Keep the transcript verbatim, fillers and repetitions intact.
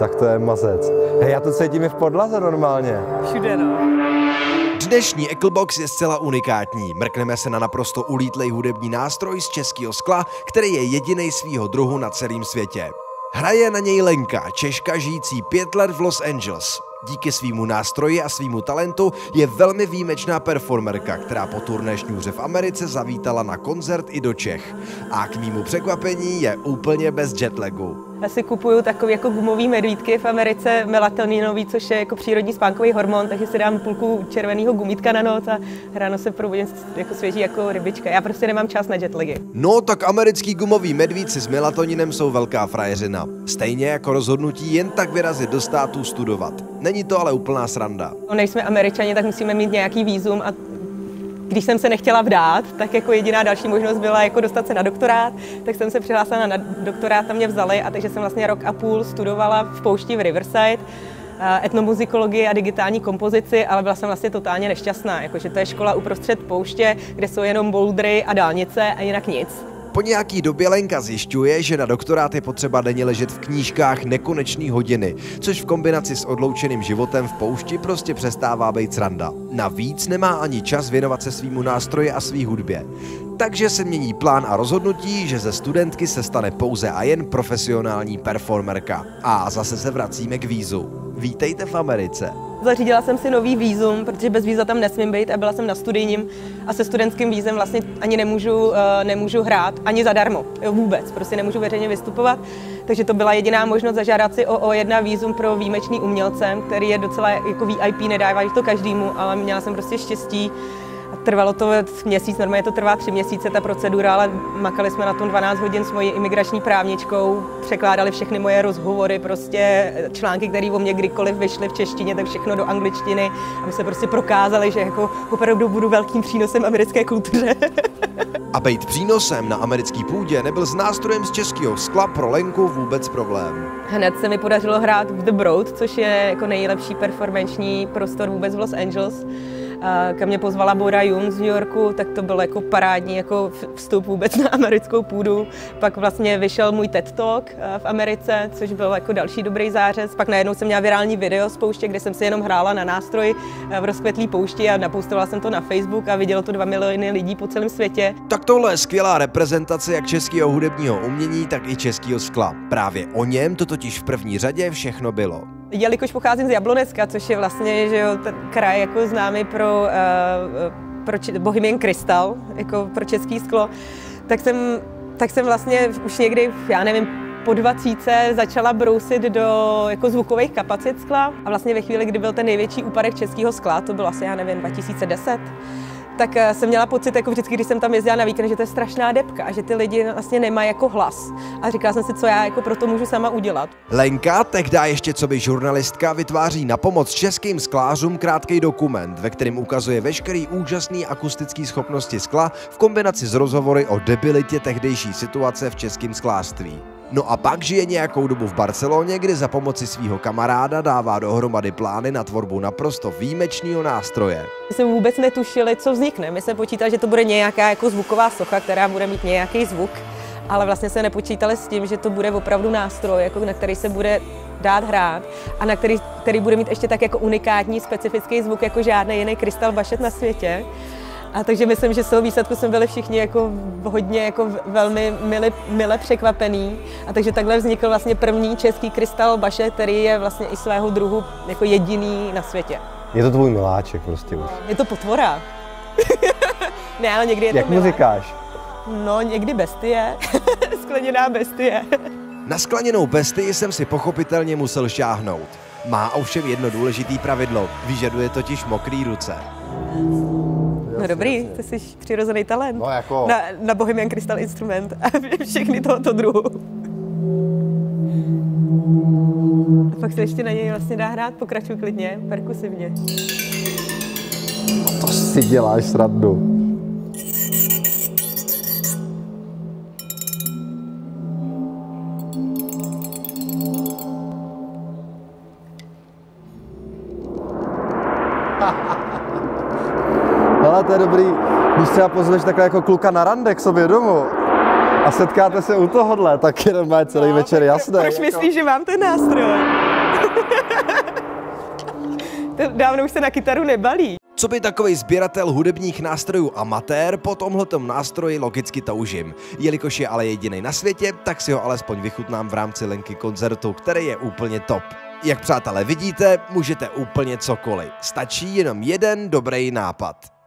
Tak to je mazec. Hej, já to cítím i v podlaze normálně. Všude, no. Dnešní Eklbox je zcela unikátní. Mrkneme se na naprosto ulítlej hudební nástroj z českého skla, který je jedinej svýho druhu na celém světě. Hraje na něj Lenka, Češka žijící pět let v Los Angeles. Díky svýmu nástroji a svýmu talentu je velmi výjimečná performerka, která po turné šňůře v Americe zavítala na koncert i do Čech. A k mému překvapení je úplně bez jetlagu. Já si kupuju takový jako gumový medvídky v Americe, melatoninový, což je jako přírodní spánkový hormon, takže si dám půlku červeného gumítka na noc a ráno se probudím jako svěží jako rybička. Já prostě nemám čas na jetlagy. No tak americký gumový medvídci s melatoninem jsou velká frajeřina. Stejně jako rozhodnutí jen tak vyrazit do států studovat. Není to ale úplná sranda. No, než jsme Američani, tak musíme mít nějaký vízum a když jsem se nechtěla vdát, tak jako jediná další možnost byla jako dostat se na doktorát, tak jsem se přihlásila na doktorát, tam mě vzali a takže jsem vlastně rok a půl studovala v poušti v Riverside etnomuzikologii a digitální kompozici, ale byla jsem vlastně totálně nešťastná, jakože to je škola uprostřed pouště, kde jsou jenom bouldry a dálnice a jinak nic. Po nějaký době Lenka zjišťuje, že na doktorát je potřeba denně ležet v knížkách nekonečný hodiny, což v kombinaci s odloučeným životem v poušti prostě přestává být sranda. Navíc nemá ani čas věnovat se svýmu nástroji a svý hudbě. Takže se mění plán a rozhodnutí, že ze studentky se stane pouze a jen profesionální performerka. A zase se vracíme k vízu. Vítejte v Americe. Zařídila jsem si nový vízum, protože bez víza tam nesmím být a byla jsem na studijním a se studentským vízem vlastně ani nemůžu, nemůžu hrát, ani zadarmo, jo, vůbec, prostě nemůžu veřejně vystupovat. Takže to byla jediná možnost zažádat si o O jedna vízum pro výjimečný umělce, který je docela jako V I P, nedává to každému, ale měla jsem prostě štěstí. Trvalo to měsíc, normálně to trvá tři měsíce ta procedura, ale makali jsme na tom dvanáct hodin s mojí imigrační právničkou, překládali všechny moje rozhovory, prostě články, které o mě kdykoliv vyšly v češtině, tak všechno do angličtiny, aby se prostě prokázali, že jako opravdu budu velkým přínosem americké kultuře. A být přínosem na americký půdě nebyl s nástrojem z českého skla pro Lenku vůbec problém. Hned se mi podařilo hrát v The Broad, což je jako nejlepší performanční prostor vůbec v Los Angeles. Kam mě pozvala Bora Young z New Yorku, tak to byl jako parádní jako vstup vůbec na americkou půdu. Pak vlastně vyšel můj TED Talk v Americe, což byl jako další dobrý zářez. Pak najednou jsem měla virální video z pouště, kde jsem si jenom hrála na nástroj v rozkvetlý poušti a napoustovala jsem to na Facebook a vidělo to dva miliony lidí po celém světě. Tak tohle je skvělá reprezentace jak českého hudebního umění, tak i českého skla. Právě o něm to totiž v první řadě všechno bylo. Jelikož pocházím z Jablonecka, což je vlastně že jo, ten kraj jako známý pro, uh, pro či, Bohemian Crystal, jako pro český sklo, tak jsem, tak jsem vlastně už někdy, já nevím, po dvacítce začala brousit do jako zvukových kapacit skla a vlastně ve chvíli, kdy byl ten největší úpadek českého skla, to bylo asi, já nevím, dva tisíce deset, tak jsem měla pocit, jako vždycky, když jsem tam jezdila na víkend, že to je strašná debka a že ty lidi vlastně nemají jako hlas. A říkala jsem si, co já jako pro to můžu sama udělat. Lenka, tehdy ještě coby žurnalistka, vytváří na pomoc českým sklářům krátký dokument, ve kterém ukazuje veškerý úžasný akustický schopnosti skla v kombinaci s rozhovory o debilitě tehdejší situace v českém sklářství. No a pak žije nějakou dobu v Barceloně, kdy za pomoci svého kamaráda dává dohromady plány na tvorbu naprosto výjimečného nástroje. My jsme vůbec netušili, co vznikne. My jsme počítali, že to bude nějaká jako zvuková socha, která bude mít nějaký zvuk, ale vlastně se nepočítali s tím, že to bude opravdu nástroj, jako na který se bude dát hrát a na který, který bude mít ještě tak jako unikátní specifický zvuk, jako žádný jiný Crystal Bashet na světě. A takže myslím, že z toho výsledku jsme byli všichni jako hodně jako velmi mile, mile překvapení. A takže takhle vznikl vlastně první český Crystal Bashet, který je vlastně i svého druhu jako jediný na světě. Je to tvůj miláček prostě už. Je to potvora. Ne, ale někdy je Jak to mu miláček. říkáš? No, někdy bestie. Skleněná bestie. Na skleněnou bestii jsem si pochopitelně musel šáhnout. Má ovšem jedno důležité pravidlo, vyžaduje totiž mokrý ruce. No dobrý, ty jsi přirozený talent. No jako... Na, na Bohemian Crystal Instrument a všechny tohoto druhu. A pak se ještě na něj vlastně dá hrát, pokračuj klidně, perkusivně. To si děláš srandu. Ale to je dobrý, když třeba pozveš takhle jako kluka na rande k sobě domů a setkáte se u tohohle, tak jenom má celý no, večer jasné. Proč jako... myslíš, že mám ten nástroj? To dávno už se na kytaru nebalí. Co by takovej sběratel hudebních nástrojů amatér, po tomhletom nástroji logicky toužím. Jelikož je ale jediný na světě, tak si ho alespoň vychutnám v rámci Lenky koncertu, který je úplně top. Jak přátelé vidíte, můžete úplně cokoliv. Stačí jenom jeden dobrý nápad.